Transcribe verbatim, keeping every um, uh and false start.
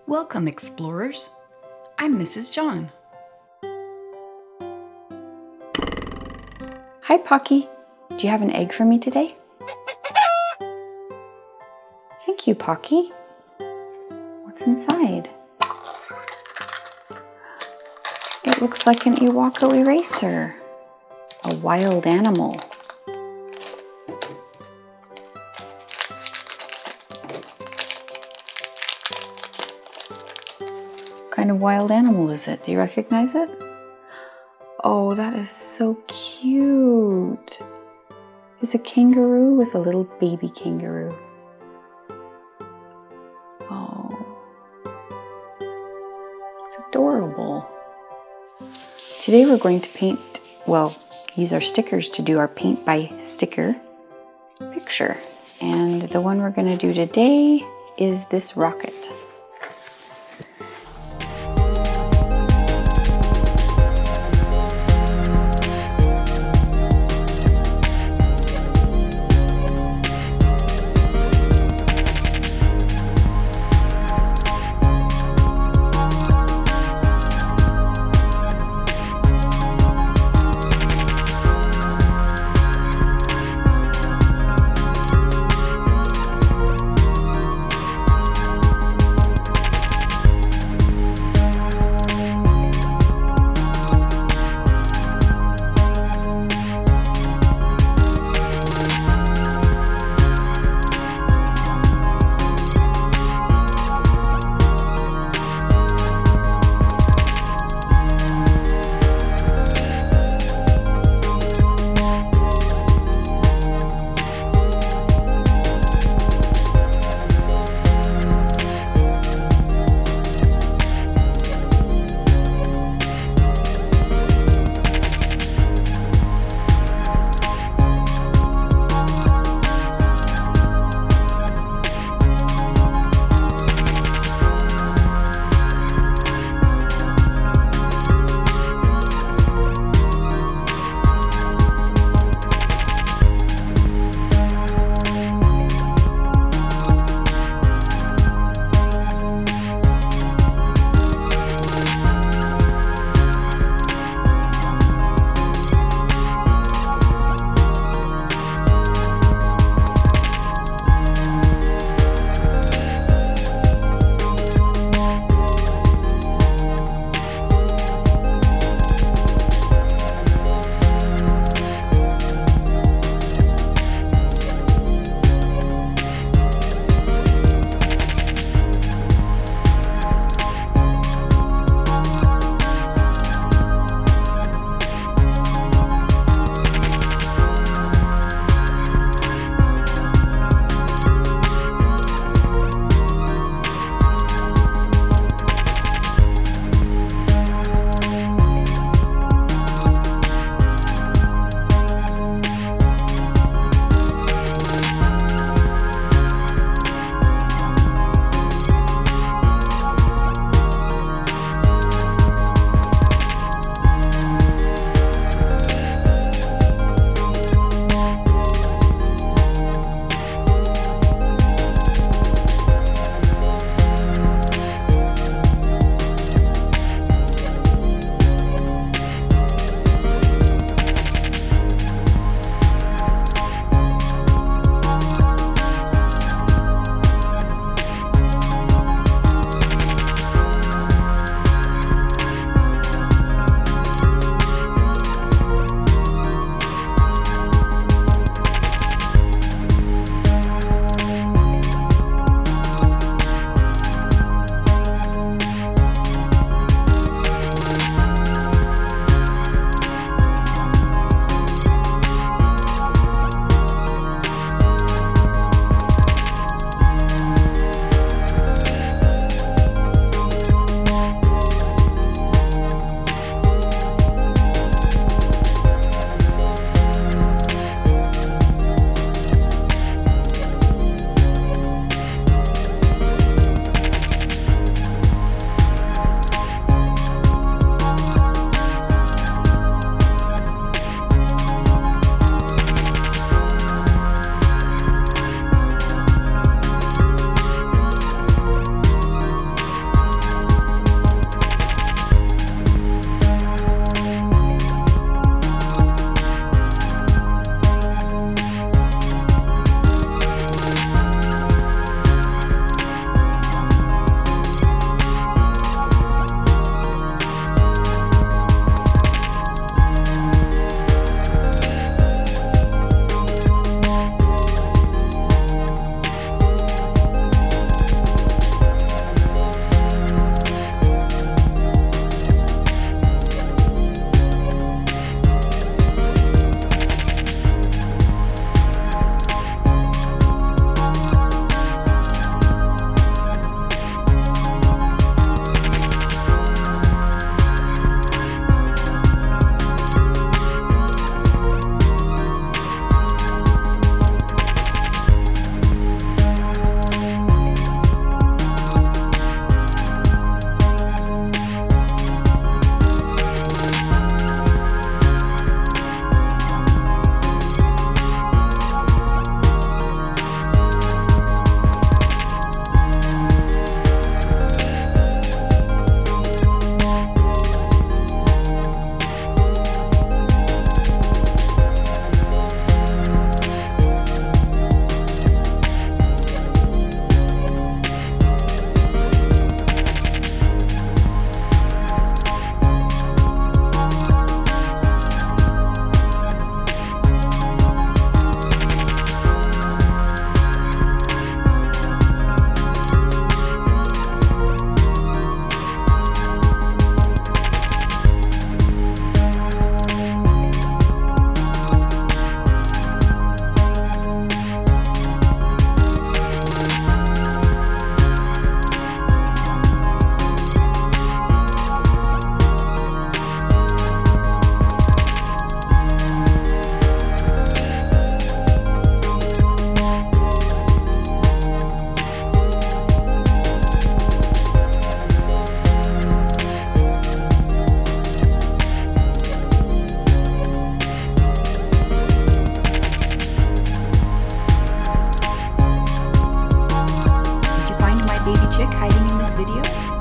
Welcome, explorers. I'm Missus John. Hi, Pocky. Do you have an egg for me today? Thank you, Pocky. What's inside? It looks like an iwako eraser. A wild animal. What kind of wild animal is it? Do you recognize it? Oh, that is so cute. It's a kangaroo with a little baby kangaroo. Oh, it's adorable. Today we're going to paint, well, use our stickers to do our paint by sticker picture. And the one we're going to do today is this rocket. chick hiding in this video?